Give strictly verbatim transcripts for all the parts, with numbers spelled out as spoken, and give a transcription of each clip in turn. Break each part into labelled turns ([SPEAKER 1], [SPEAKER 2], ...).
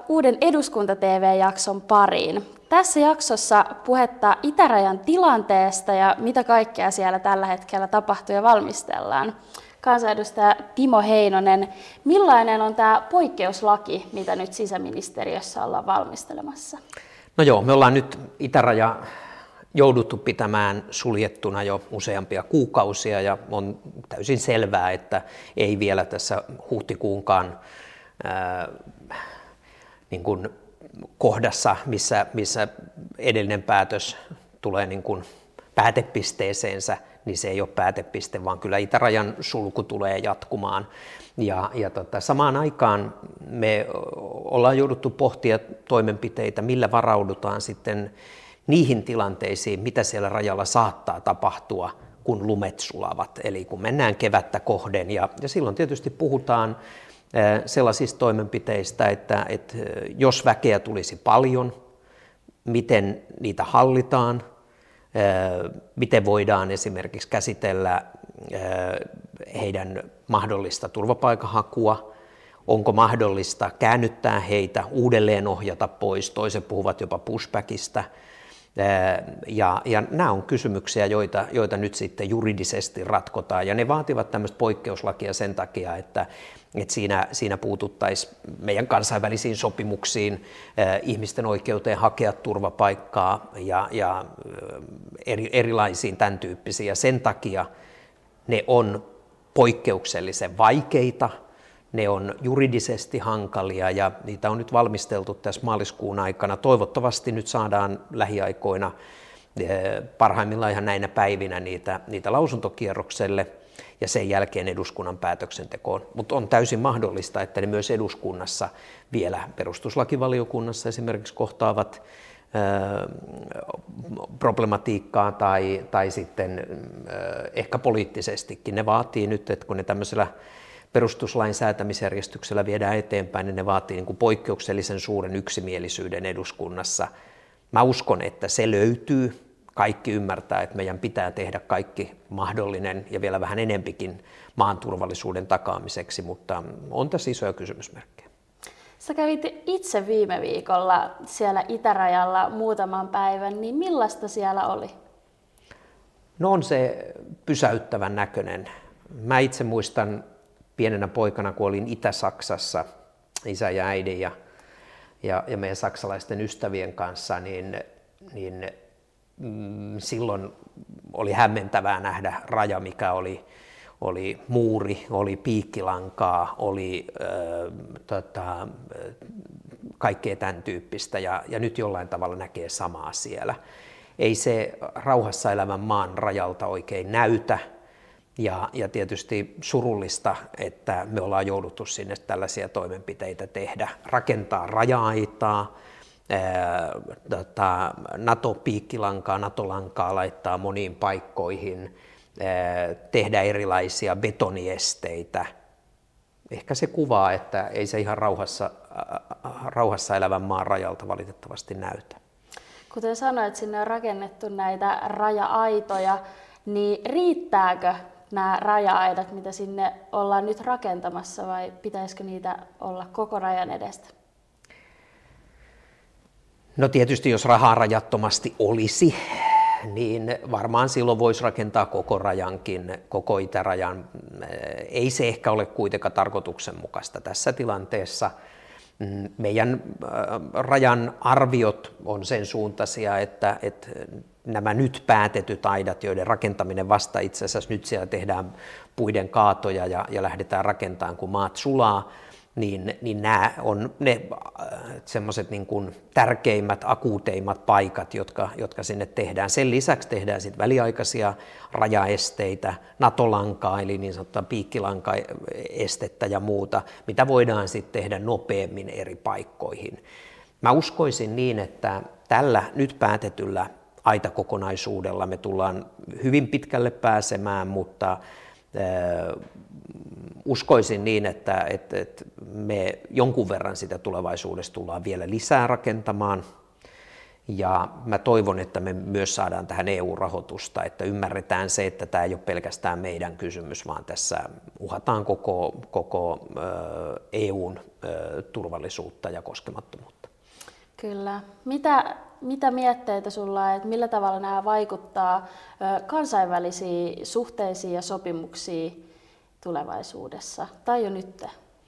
[SPEAKER 1] uuden Eduskunta-T V-jakson pariin. Tässä jaksossa puhetta itärajan tilanteesta ja mitä kaikkea siellä tällä hetkellä tapahtuu ja valmistellaan. Kansanedustaja Timo Heinonen, millainen on tämä poikkeuslaki, mitä nyt sisäministeriössä ollaan valmistelemassa?
[SPEAKER 2] No joo, me ollaan nyt itäraja jouduttu pitämään suljettuna jo useampia kuukausia ja on täysin selvää, että ei vielä tässä huhtikuunkaan ää, niin kuin kohdassa, missä, missä edellinen päätös tulee niin kuin päätepisteeseensä, niin se ei ole päätepiste, vaan kyllä itärajan sulku tulee jatkumaan. Ja, ja tota, samaan aikaan me ollaan jouduttu pohtia toimenpiteitä, millä varaudutaan sitten niihin tilanteisiin, mitä siellä rajalla saattaa tapahtua, kun lumet sulavat. Eli kun mennään kevättä kohden ja, ja silloin tietysti puhutaan sellaisista toimenpiteistä, että, että jos väkeä tulisi paljon, miten niitä hallitaan, miten voidaan esimerkiksi käsitellä heidän mahdollista turvapaikanhakua, onko mahdollista käännyttää heitä, uudelleen ohjata pois, toiset puhuvat jopa pushbackista. Ja, ja nämä on kysymyksiä, joita, joita nyt sitten juridisesti ratkotaan, ja ne vaativat tämmöistä poikkeuslakia sen takia, että, että siinä, siinä puututtaisiin meidän kansainvälisiin sopimuksiin, eh, ihmisten oikeuteen hakea turvapaikkaa ja, ja eri, erilaisiin tämän tyyppisiä. Sen takia ne on poikkeuksellisen vaikeita, ne on juridisesti hankalia ja niitä on nyt valmisteltu tässä maaliskuun aikana. Toivottavasti nyt saadaan lähiaikoina, parhaimmillaan ihan näinä päivinä, niitä, niitä lausuntokierrokselle ja sen jälkeen eduskunnan päätöksentekoon. Mutta on täysin mahdollista, että ne myös eduskunnassa vielä perustuslakivaliokunnassa esimerkiksi kohtaavat problematiikkaa tai, tai sitten ehkä poliittisestikin. Ne vaatii nyt, että kun ne tämmöisellä perustuslain säätämisjärjestyksellä viedään eteenpäin, niin ne vaatii niin kuin poikkeuksellisen suuren yksimielisyyden eduskunnassa. Mä uskon, että se löytyy. Kaikki ymmärtää, että meidän pitää tehdä kaikki mahdollinen ja vielä vähän enempikin maan turvallisuuden takaamiseksi, mutta on tässä isoja kysymysmerkkejä.
[SPEAKER 1] Sä kävit itse viime viikolla siellä itärajalla muutaman päivän, niin millaista siellä oli?
[SPEAKER 2] No on se pysäyttävän näköinen. Mä itse muistan pienenä poikana, kun olin Itä-Saksassa isä ja äidin ja, ja, ja meidän saksalaisten ystävien kanssa, niin, niin mm, silloin oli hämmentävää nähdä raja, mikä oli, oli muuri, oli piikkilankaa, oli äh, tota, kaikkea tämän tyyppistä ja, ja nyt jollain tavalla näkee samaa siellä. Ei se rauhassa elävän maan rajalta oikein näytä. Ja, ja tietysti surullista, että me ollaan jouduttu sinne tällaisia toimenpiteitä tehdä. Rakentaa raja-aitaa, ää, tota, NATO-piikkilankaa, NATO-lankaa laittaa moniin paikkoihin, ää, tehdä erilaisia betoniesteitä. Ehkä se kuvaa, että ei se ihan rauhassa, äh, rauhassa elävän maan rajalta valitettavasti näytä.
[SPEAKER 1] Kuten sanoit, sinne on rakennettu näitä raja-aitoja, niin riittääkö nämä raja-aidat, mitä sinne ollaan nyt rakentamassa, vai pitäisikö niitä olla koko rajan edestä? No tietysti jos rahaa rajattomasti olisi, niin varmaan silloin voisi rakentaa koko rajankin, koko itärajan. Ei se ehkä ole kuitenkaan tarkoituksenmukaista tässä tilanteessa. Meidän rajan arviot on sen suuntaisia, että, että nämä nyt päätetyt aidat, joiden rakentaminen vasta itse asiassa nyt siellä tehdään puiden kaatoja ja, ja lähdetään rakentamaan, kun maat sulaa, niin, niin nämä on ne semmoiset niin kuin tärkeimmät, akuuteimmat paikat, jotka, jotka sinne tehdään. Sen lisäksi tehdään sitten väliaikaisia rajaesteitä, NATO-lankaa eli niin sanottua piikkilankaestettä ja muuta, mitä voidaan sitten tehdä nopeammin eri paikkoihin. Mä uskoisin niin, että tällä nyt päätetyllä aitakokonaisuudella me tullaan hyvin pitkälle pääsemään, mutta äh, uskoisin niin, että, että, että me jonkun verran sitä tulevaisuudessa tullaan vielä lisää rakentamaan. Ja mä toivon, että me myös saadaan tähän E U-rahoitusta, että ymmärretään se, että tämä ei ole pelkästään meidän kysymys, vaan tässä uhataan koko, koko E U:n turvallisuutta ja koskemattomuutta.
[SPEAKER 3] Kyllä. Mitä, mitä mietteitä sulla on, että millä tavalla nämä vaikuttaa kansainvälisiin suhteisiin ja sopimuksiin tulevaisuudessa tai jo nyt?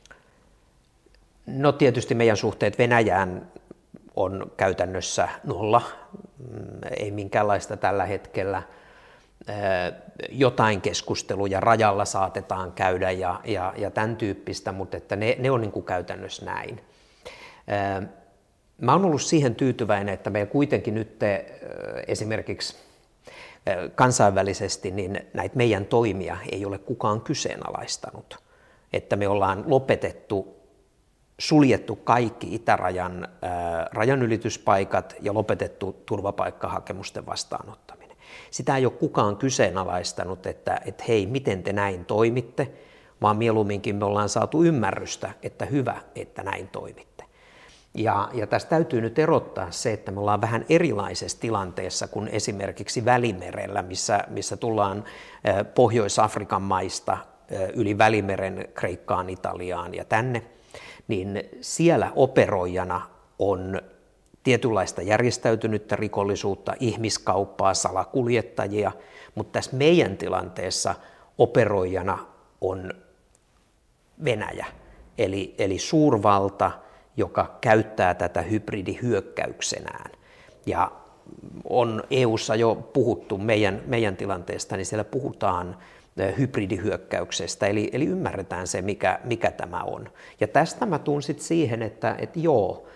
[SPEAKER 1] No tietysti meidän suhteet Venäjään on käytännössä nolla, ei minkäänlaista tällä hetkellä. Jotain keskusteluja rajalla saatetaan käydä ja, ja, ja tämän tyyppistä, mutta että ne, ne on niin kuin käytännössä näin. Mä oon ollut siihen tyytyväinen, että meillä kuitenkin nyt esimerkiksi kansainvälisesti niin näitä meidän toimia ei ole kukaan kyseenalaistanut, että me ollaan lopetettu suljettu kaikki itärajan ää, rajanylityspaikat ja lopetettu turvapaikkahakemusten vastaanottaminen. Sitä ei ole kukaan kyseenalaistanut, että, että hei, miten te näin toimitte, vaan mieluumminkin me ollaan saatu ymmärrystä, että hyvä, että näin toimitte. Ja, ja tässä täytyy nyt erottaa se, että me ollaan vähän erilaisessa tilanteessa kuin esimerkiksi Välimerellä, missä, missä tullaan ää, Pohjois-Afrikan maista ää, yli Välimeren Kreikkaan, Italiaan ja tänne. Niin siellä operoijana on tietynlaista järjestäytynyttä rikollisuutta, ihmiskauppaa, salakuljettajia, mutta tässä meidän tilanteessa operoijana on Venäjä, eli, eli suurvalta, joka käyttää tätä hybridihyökkäyksenään. Ja on E U:ssa jo puhuttu meidän, meidän tilanteesta, niin siellä puhutaan hybridihyökkäyksestä, eli, eli ymmärretään se, mikä, mikä tämä on. Ja tästä mä tuun sitten siihen, että, että joo,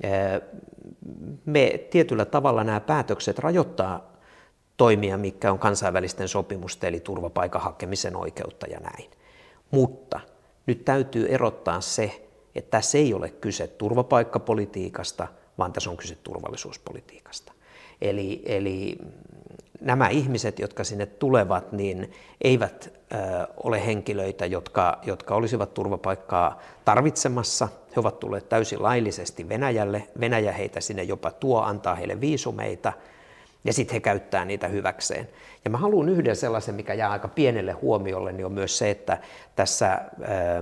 [SPEAKER 1] me tietyllä tavalla nämä päätökset rajoittaa toimia, mikä on kansainvälisten sopimusten, eli turvapaikan hakemisen oikeutta ja näin. Mutta nyt täytyy erottaa se, että tässä ei ole kyse turvapaikkapolitiikasta, vaan tässä on kyse turvallisuuspolitiikasta. Eli, eli nämä ihmiset, jotka sinne tulevat, niin eivät ö, ole henkilöitä, jotka, jotka olisivat turvapaikkaa tarvitsemassa. He ovat tulleet täysin laillisesti Venäjälle. Venäjä heitä sinne jopa tuo, antaa heille viisumeita ja sitten he käyttää niitä hyväkseen. Ja mä haluan yhden sellaisen, mikä jää aika pienelle huomiolle, niin on myös se, että tässä ö,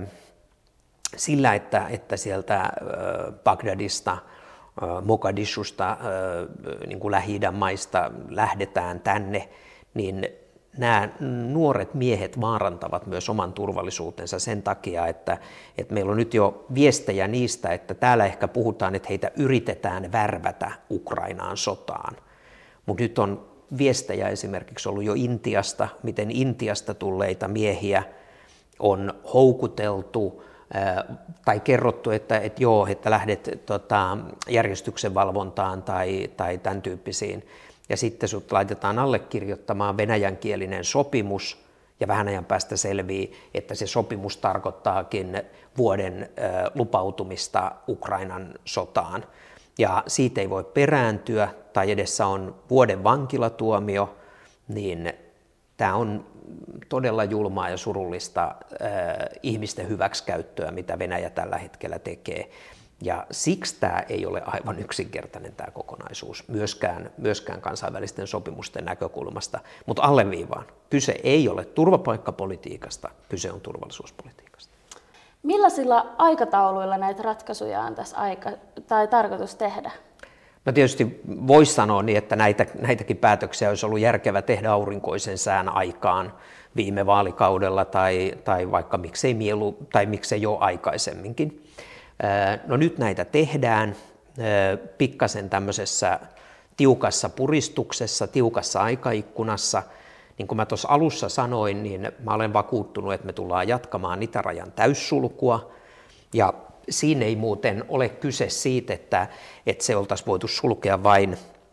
[SPEAKER 1] sillä, että, että sieltä ö, Bagdadista, Mogadishusta, niin kuin Lähi-idän maista lähdetään tänne, niin nämä nuoret miehet vaarantavat myös oman turvallisuutensa sen takia, että, että meillä on nyt jo viestejä niistä, että täällä ehkä puhutaan, että heitä yritetään värvätä Ukrainaan sotaan. Mutta nyt on viestejä esimerkiksi ollut jo Intiasta, miten Intiasta tulleita miehiä on houkuteltu tai kerrottu, että, että joo, että lähdet tota, järjestyksen valvontaan tai, tai tämän tyyppisiin, ja sitten sut laitetaan allekirjoittamaan venäjänkielinen sopimus, ja vähän ajan päästä selvii, että se sopimus tarkoittaakin vuoden ö, lupautumista Ukrainan sotaan, ja siitä ei voi perääntyä, tai edessä on vuoden vankilatuomio, niin tämä on todella julmaa ja surullista äh, ihmisten hyväksikäyttöä, mitä Venäjä tällä hetkellä tekee. Ja siksi tämä ei ole aivan yksinkertainen tämä kokonaisuus, myöskään, myöskään kansainvälisten sopimusten näkökulmasta. Mutta alleviivaan, kyse ei ole turvapaikkapolitiikasta, kyse on turvallisuuspolitiikasta.
[SPEAKER 3] Millaisilla aikatauluilla näitä ratkaisuja on tässä aika, tai tarkoitus tehdä?
[SPEAKER 1] No tietysti voisi sanoa niin, että näitä, näitäkin päätöksiä olisi ollut järkevä tehdä aurinkoisen sään aikaan viime vaalikaudella tai, tai vaikka miksei mielu tai miksei jo aikaisemminkin. No nyt näitä tehdään pikkasen tämmöisessä tiukassa puristuksessa, tiukassa aikaikkunassa. Niin kuin mä tuossa alussa sanoin, niin mä olen vakuuttunut, että me tullaan jatkamaan itärajan täyssulkua ja siinä ei muuten ole kyse siitä, että, että se oltaisiin voitu sulkea vain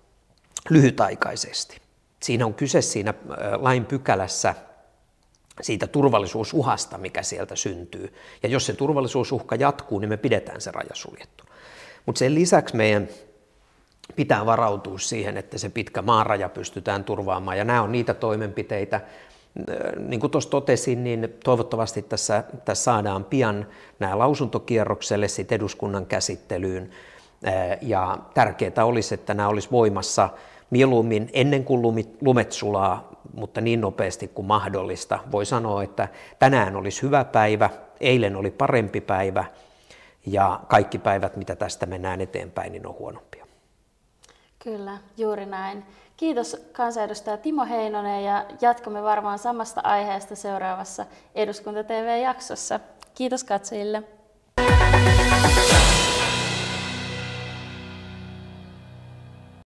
[SPEAKER 1] lyhytaikaisesti. Siinä on kyse siinä lain pykälässä siitä turvallisuusuhasta, mikä sieltä syntyy. Ja jos se turvallisuusuhka jatkuu, niin me pidetään se raja suljettu. Mutta sen lisäksi meidän pitää varautua siihen, että se pitkä maaraja pystytään turvaamaan. Ja nämä on niitä toimenpiteitä, niin kuin tuossa totesin, niin toivottavasti tässä, tässä saadaan pian nämä lausuntokierrokselle, sitten eduskunnan käsittelyyn. Ja tärkeää olisi, että nämä olisi voimassa mieluummin ennen kuin lumet sulaa, mutta niin nopeasti kuin mahdollista. Voi sanoa, että tänään olisi hyvä päivä, eilen oli parempi päivä ja kaikki päivät, mitä tästä mennään eteenpäin, niin on huonompia.
[SPEAKER 3] Kyllä, juuri näin. Kiitos kansanedustaja Timo Heinonen ja jatkamme varmaan samasta aiheesta seuraavassa Eduskunta T V-jaksossa. Kiitos katsojille.